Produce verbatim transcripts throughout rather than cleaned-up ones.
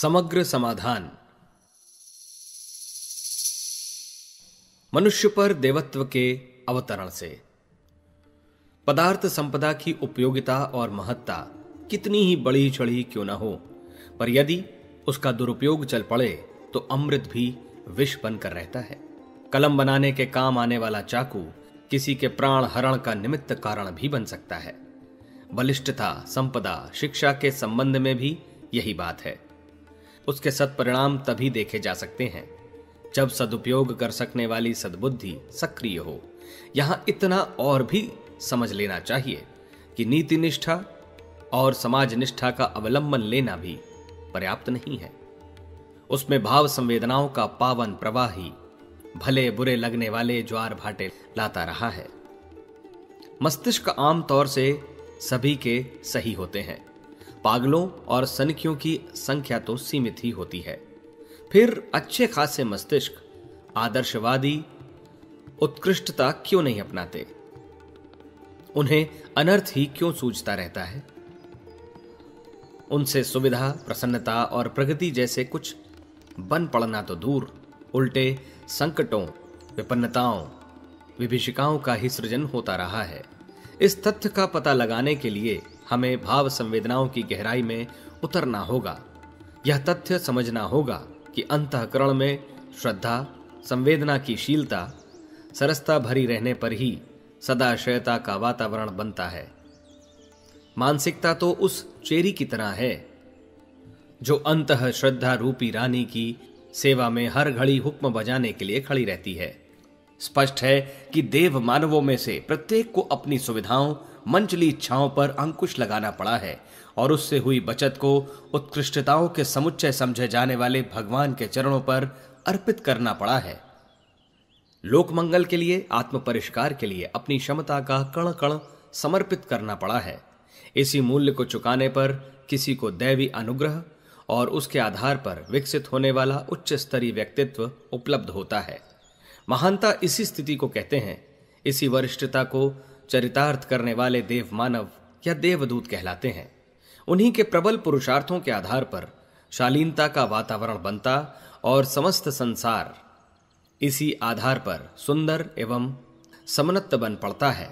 समग्र समाधान। मनुष्य पर देवत्व के अवतरण से पदार्थ संपदा की उपयोगिता और महत्ता कितनी ही बड़ी चढ़ी क्यों न हो, पर यदि उसका दुरुपयोग चल पड़े तो अमृत भी विष बनकर रहता है। कलम बनाने के काम आने वाला चाकू किसी के प्राण हरण का निमित्त कारण भी बन सकता है। बलिष्ठता, संपदा, शिक्षा के संबंध में भी यही बात है। उसके सत्परिणाम तभी देखे जा सकते हैं जब सदुपयोग कर सकने वाली सद्बुद्धि सक्रिय हो। यहां इतना और भी समझ लेना चाहिए कि नीति निष्ठा और समाज निष्ठा का अवलंबन लेना भी पर्याप्त नहीं है। उसमें भाव संवेदनाओं का पावन प्रवाह ही भले बुरे लगने वाले ज्वार भाटे लाता रहा है। मस्तिष्क आमतौर से सभी के सही होते हैं, पागलों और सनकियों की संख्या तो सीमित ही होती है। फिर अच्छे खासे मस्तिष्क आदर्शवादी उत्कृष्टता क्यों नहीं अपनाते? उन्हें अनर्थ ही क्यों सूझता रहता है? उनसे सुविधा, प्रसन्नता और प्रगति जैसे कुछ बन पड़ना तो दूर, उल्टे संकटों, विपन्नताओं, विभीषिकाओं का ही सृजन होता रहा है। इस तथ्य का पता लगाने के लिए हमें भाव संवेदनाओं की गहराई में उतरना होगा। यह तथ्य समझना होगा कि अंतःकरण में श्रद्धा, संवेदना की शीलता, सरसता भरी रहने पर ही सदाशयता का वातावरण बनता है। मानसिकता तो उस चेरी की तरह है जो अंतः श्रद्धा रूपी रानी की सेवा में हर घड़ी हुक्म बजाने के लिए खड़ी रहती है। स्पष्ट है कि देव मानवों में से प्रत्येक को अपनी सुविधाओं, मंचली इच्छाओं पर अंकुश लगाना पड़ा है और उससे हुई बचत को उत्कृष्टताओं के समुच्चय समझे जाने वाले भगवान के चरणों पर अर्पित करना पड़ा है। लोकमंगल के लिए, आत्म परिष्कार के लिए अपनी क्षमता का कण कण समर्पित करना पड़ा है। इसी मूल्य को चुकाने पर किसी को दैवी अनुग्रह और उसके आधार पर विकसित होने वाला उच्च स्तरीय व्यक्तित्व उपलब्ध होता है। महानता इसी स्थिति को कहते हैं। इसी वरिष्ठता को चरितार्थ करने वाले देव मानव या देवदूत कहलाते हैं। उन्हीं के प्रबल पुरुषार्थों के आधार पर शालीनता का वातावरण बनता और समस्त संसार इसी आधार पर सुंदर एवं समन्वित बन पड़ता है।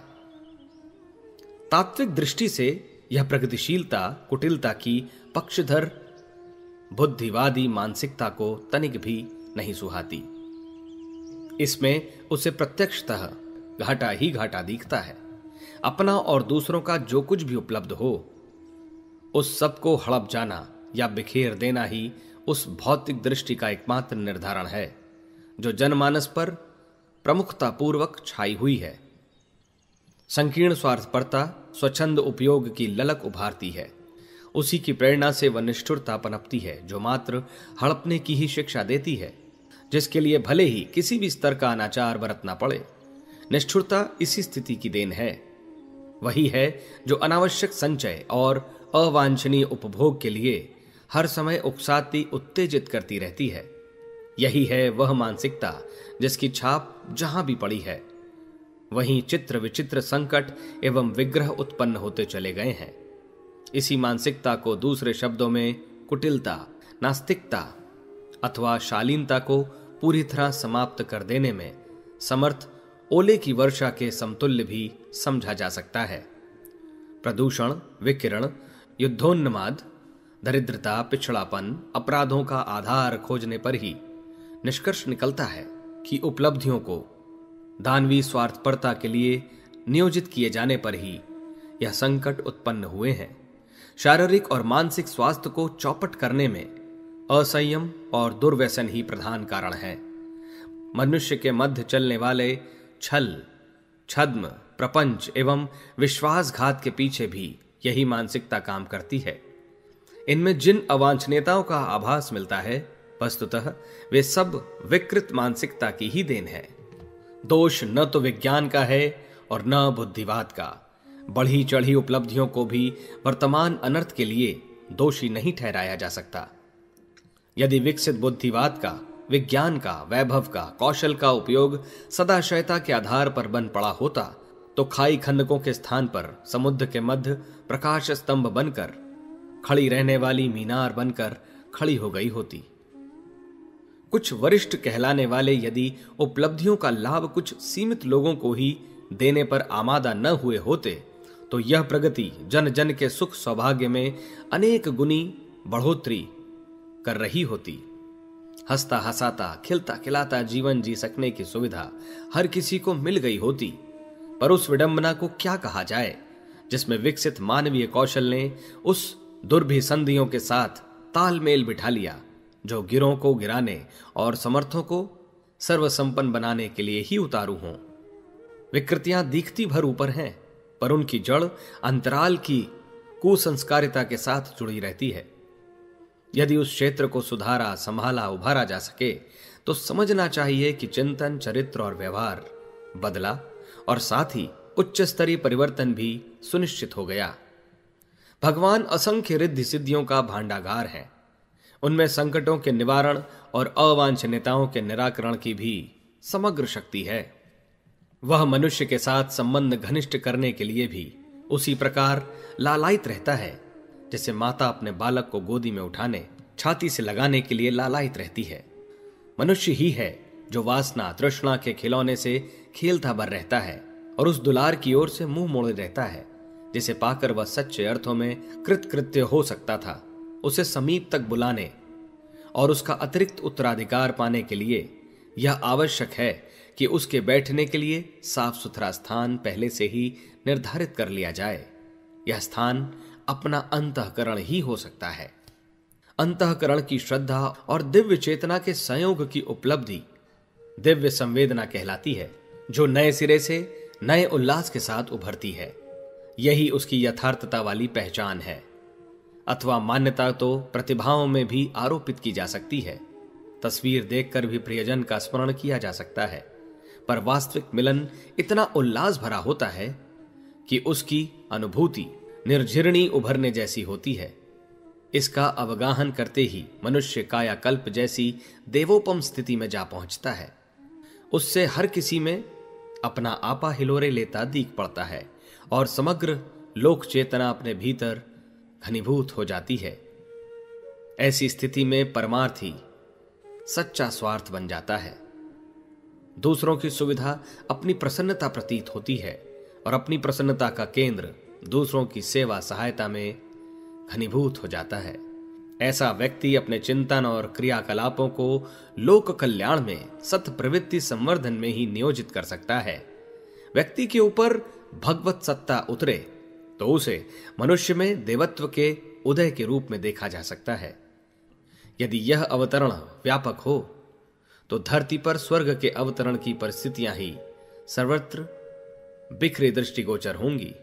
तात्विक दृष्टि से यह प्रगतिशीलता कुटिलता की पक्षधर बुद्धिवादी मानसिकता को तनिक भी नहीं सुहाती। इसमें उसे प्रत्यक्षतः घाटा ही घाटा दिखता है। अपना और दूसरों का जो कुछ भी उपलब्ध हो, उस सबको हड़प जाना या बिखेर देना ही उस भौतिक दृष्टि का एकमात्र निर्धारण है जो जनमानस पर प्रमुखतापूर्वक छाई हुई है। संकीर्ण स्वार्थपरता स्वच्छंद उपयोग की ललक उभारती है। उसी की प्रेरणा से वह निष्ठुरता पनपती है जो मात्र हड़पने की ही शिक्षा देती है, जिसके लिए भले ही किसी भी स्तर का अनाचार बरतना पड़े। निष्ठुरता इसी स्थिति की देन है। वही है जो अनावश्यक संचय और अवांछनीय उपभोग के लिए हर समय उकसाती, उत्तेजित करती रहती है। यही है वह मानसिकता जिसकी छाप जहां भी पड़ी है वहीं चित्र विचित्र संकट एवं विग्रह उत्पन्न होते चले गए हैं। इसी मानसिकता को दूसरे शब्दों में कुटिलता, नास्तिकता अथवा शालीनता को पूरी तरह समाप्त कर देने में समर्थ ओले की वर्षा के समतुल्य भी समझा जा सकता है। प्रदूषण, विकिरण, युद्धोन्माद, दरिद्रता, पिछड़ापन, अपराधों का आधार खोजने पर ही निष्कर्ष निकलता है कि उपलब्धियों को दानवी स्वार्थपरता के लिए नियोजित किए जाने पर ही यह संकट उत्पन्न हुए हैं। शारीरिक और मानसिक स्वास्थ्य को चौपट करने में असंयम और दुर्व्यसन ही प्रधान कारण है। मनुष्य के मध्य चलने वाले छल, छद्म, प्रपंच एवं विश्वासघात के पीछे भी यही मानसिकता काम करती है। इनमें जिन अवांछनीयताओं का आभास मिलता है, वस्तुतः वे सब विकृत मानसिकता की ही देन है। दोष न तो विज्ञान का है और न बुद्धिवाद का। बढ़ी चढ़ी उपलब्धियों को भी वर्तमान अनर्थ के लिए दोषी नहीं ठहराया जा सकता। यदि विकसित बुद्धिवाद का, विज्ञान का, वैभव का, कौशल का उपयोग सदाशयता के आधार पर बन पड़ा होता तो खाई खंदकों के स्थान पर समुद्र के मध्य प्रकाश स्तंभ बनकर, खड़ी रहने वाली मीनार बनकर खड़ी हो गई होती। कुछ वरिष्ठ कहलाने वाले यदि उपलब्धियों का लाभ कुछ सीमित लोगों को ही देने पर आमादा न हुए होते तो यह प्रगति जन जन के सुख सौभाग्य में अनेक गुनी बढ़ोतरी कर रही होती। हंसता हंसाता खिलता खिलाता जीवन जी सकने की सुविधा हर किसी को मिल गई होती। पर उस विडंबना को क्या कहा जाए जिसमें विकसित मानवीय कौशल ने उस दुर्भिसंधियों के साथ तालमेल बिठा लिया जो गिरों को गिराने और समर्थों को सर्वसंपन्न बनाने के लिए ही उतारू हों। विकृतियां दिखती भर ऊपर हैं, पर उनकी जड़ अंतराल की कुसंस्कारिता के साथ जुड़ी रहती है। यदि उस क्षेत्र को सुधारा, संभाला, उभारा जा सके तो समझना चाहिए कि चिंतन, चरित्र और व्यवहार बदला और साथ ही उच्च स्तरीय परिवर्तन भी सुनिश्चित हो गया। भगवान असंख्य रिद्धि सिद्धियों का भांडागार है। उनमें संकटों के निवारण और अवांछनीयताओं के निराकरण की भी समग्र शक्ति है। वह मनुष्य के साथ संबंध घनिष्ठ करने के लिए भी उसी प्रकार लालायित रहता है जैसे माता अपने बालक को गोदी में उठाने, छाती से लगाने के लिए लालायित रहती है। मनुष्य ही है जो वासना, तृष्णा के खिलौने से खेलता भर रहता है और उस दुलार की ओर से मुंह मोड़े रहता है जिसे पाकर वह सच्चे अर्थों में कृतकृत्य हो सकता था। उसे समीप तक बुलाने और उसका अतिरिक्त उत्तराधिकार पाने के लिए यह आवश्यक है कि उसके बैठने के लिए साफ सुथरा स्थान पहले से ही निर्धारित कर लिया जाए। यह स्थान अपना अंतःकरण ही हो सकता है। अंतःकरण की श्रद्धा और दिव्य चेतना के संयोग की उपलब्धि दिव्य संवेदना कहलाती है, जो नए सिरे से नए उल्लास के साथ उभरती है। यही उसकी यथार्थता वाली पहचान है। अथवा मान्यता तो प्रतिभाओं में भी आरोपित की जा सकती है। तस्वीर देखकर भी प्रियजन का स्मरण किया जा सकता है, पर वास्तविक मिलन इतना उल्लास भरा होता है कि उसकी अनुभूति निर्झरिणी उभरने जैसी होती है। इसका अवगाहन करते ही मनुष्य कायाकल्प जैसी देवोपम स्थिति में जा पहुंचता है। उससे हर किसी में अपना आपा हिलोरे लेता दीख पड़ता है और समग्र लोक चेतना अपने भीतर घनीभूत हो जाती है। ऐसी स्थिति में परमार्थी सच्चा स्वार्थ बन जाता है। दूसरों की सुविधा अपनी प्रसन्नता प्रतीत होती है और अपनी प्रसन्नता का केंद्र दूसरों की सेवा सहायता में घनीभूत हो जाता है। ऐसा व्यक्ति अपने चिंतन और क्रियाकलापों को लोक कल्याण में सत प्रवृत्ति संवर्धन में ही नियोजित कर सकता है। व्यक्ति के ऊपर भगवत सत्ता उतरे तो उसे मनुष्य में देवत्व के उदय के रूप में देखा जा सकता है। यदि यह अवतरण व्यापक हो तो धरती पर स्वर्ग के अवतरण की परिस्थितियां ही सर्वत्र बिखरे दृष्टिगोचर होंगी।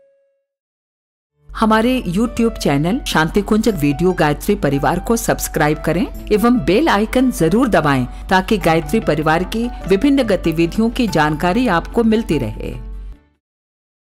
हमारे YouTube channel Shanti Kunj video Gayatri Parivar को सब्सक्राइब करें एवं बेल आइकन जरूर दबाएं ताकि गायत्री परिवार की विभिन्न गतिविधियों की जानकारी आपको मिलती रहे।